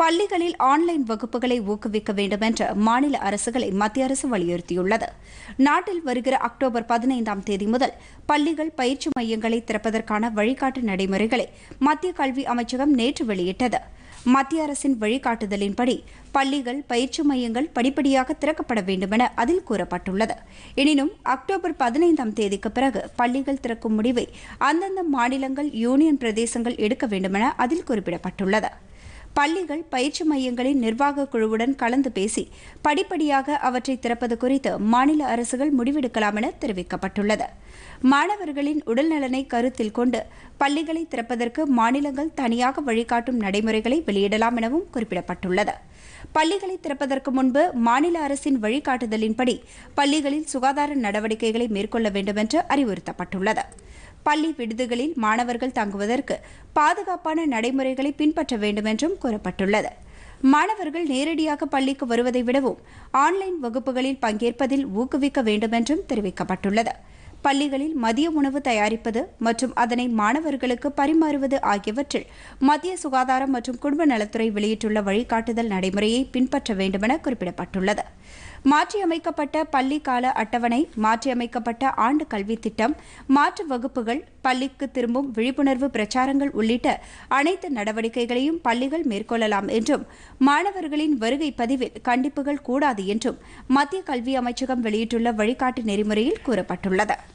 பள்ளிகளில் ஆன்லைன் வகுப்புகளை ஊக்குவிக்க வேண்டும் என்று மாநில அரசுகளை மத்திய அரசு வலியுறுத்தியுள்ளது. நாட்டில் வருகிற அக்டோபர் 15ஆம் தேதி முதல் பள்ளிகள் பயிற்சி மையங்களை திறப்பதற்கான வழிகாட்டு நடைமுறைகளை மத்திய கல்வி அமைச்சகம் நேற்று வெளியிட்டது. மத்திய அரசின் வழிகாட்டுதலின்படி பள்ளிகள் பயிற்சி மையங்கள் படிப்படியாக திறக்கப்பட வேண்டும் என அதில் கூறப்பட்டுள்ளது. எனினும் அக்டோபர் 15ஆம் தேதிக்கு பிறகு பள்ளிகள் திறக்கும் முடிவை அந்தந்த மாநிலங்கள், யூனியன் பிரதேசங்கள் எடுக்க வேண்டும் என அதில் குறிப்பிடப்பட்டுள்ளது. பள்ளிகள் பயிற்சி மையங்களின் நிர்வாக குழுவுடன் கலந்து பேசி படிப்படியாக அவற்றை திறப்பது குறித்து மாநில அரசுகள் முடிவெடுக்கலாம் என தெரிவிக்கப்பட்டுள்ளது. மாணவர்களின் உடல்நலனை கருத்தில் கொண்டு பள்ளிகளை திறப்பதற்கு மாநிலங்கள் தனியாக வழிகாட்டும் நடைமுறைகளை வெளியிடலாம் எனவும் குறிப்பிடப்பட்டுள்ளது. பள்ளிகளை திறப்பதற்கு முன்பு மாநில அரசின் வழிகாட்டுதலின்படி பள்ளிகளில் சுகாதார நடவடிக்கைகளை மேற்கொள்ள வேண்டும் என்று அறிவுறுத்தப்பட்டுள்ளது. பள்ளி விடுதிகளில் மாணவர்கள் தங்குவதற்கு பாதுகாப்பான நடைமுறைகளை பின்பற்ற வேண்டும் என்றும் கூறப்பட்டுள்ளது. மாணவர்கள் நேரடியாக பள்ளிக்கு வருவதை விடவும் ஆன்லைன் வகுப்புகளில் பங்கேற்பதில் ஊக்குவிக்க வேண்டும் என்றும் தெரிவிக்கப்பட்டுள்ளது. பள்ளிகளில் மதிய உணவு தயாரிப்பது மற்றும் அதனை மாணவர்களுக்கு பரிமாறுவது ஆகியவற்றில் மத்திய சுகாதாரம் மற்றும் குடும்ப நலத்துறை வெளியிட்டுள்ள வழிகாட்டுதல் நடைமுறையை பின்பற்ற வேண்டும் என குறிப்பிடப்பட்டுள்ளது. மாற்றியமைக்கப்பட்ட பள்ளி கால அட்டவணை, மாற்றியமைக்கப்பட்ட ஆண்டு கல்வி திட்டம், மாற்று வகுப்புகள், பள்ளிக்கு திரும்பும் விழிப்புணர்வு பிரச்சாரங்கள் உள்ளிட்ட அனைத்து நடவடிக்கைகளையும் பள்ளிகள் மேற்கொள்ளலாம் என்றும், மாணவர்களின் வருகை பதிவில் கண்டிப்புகள் கூடாது என்றும் மத்திய கல்வி அமைச்சகம் வெளியிட்டுள்ள வழிகாட்டு நெறிமுறையில் கூறப்பட்டுள்ளது.